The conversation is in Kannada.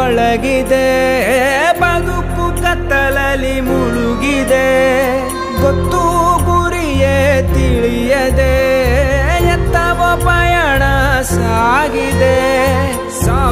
ಮಳಗಿದೆ, ಬದುಕು ಕತ್ತಲಲ್ಲಿ ಮುಳುಗಿದೆ, ಗೊತ್ತು ಗುರಿಯೇ ತಿಳಿಯದೆ ಎತ್ತವ ಪಯಣ ಸಾಗಿದೆ.